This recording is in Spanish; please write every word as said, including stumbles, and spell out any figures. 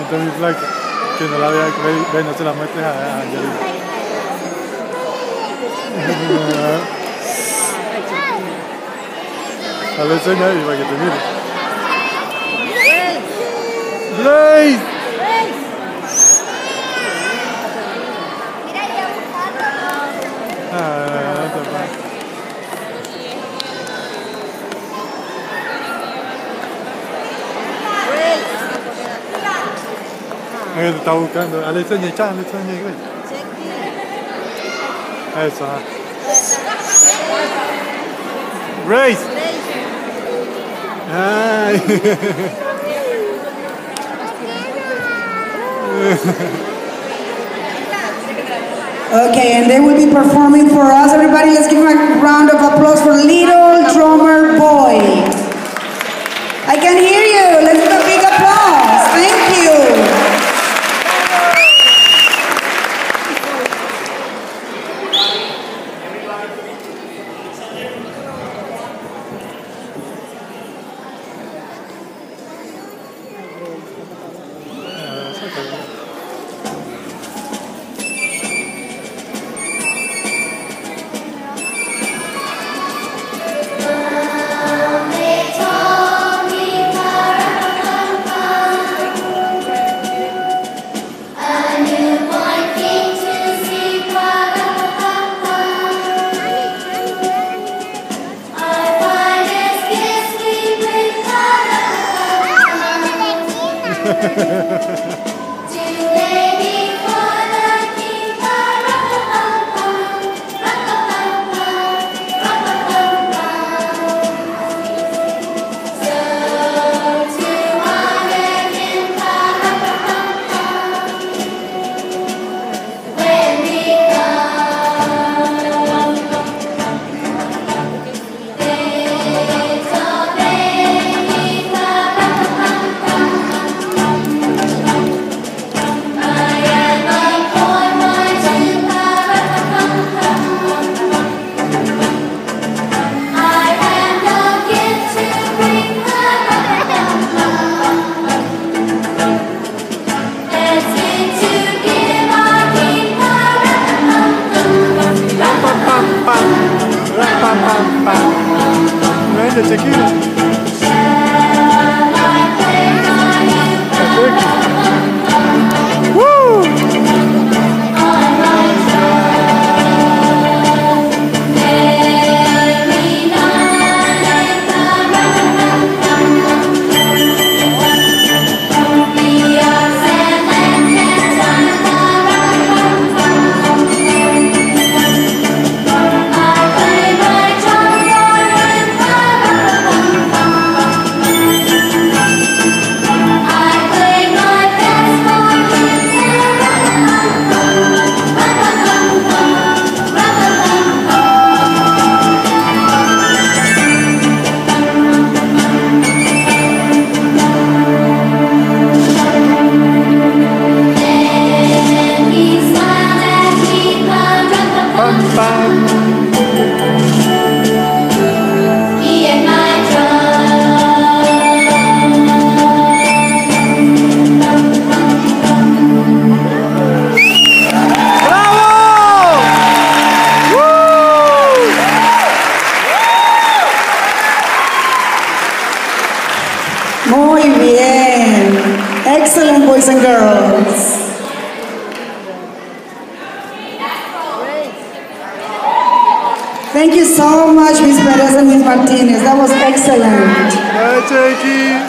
de mi flaca, que no la vea, ve, ve, no se la muestres a, a Angelina. Dale enseña ahí para que te mire. ¡Grace! Ah, no te pasa. Te está buscando. Dale enseña, echá, dale enseña, Grace. Eso, ah. Grace. Ay. Okay, and they will be performing for us. Everybody, let's give them a round of applause for Little Drummer Boy. I can hear you. Let's give a big applause. Thank you. Muy bien. Excellent, boys and girls. Thank you so much, Miz Perez and Miz Martinez. That was excellent. Bye, Jakey.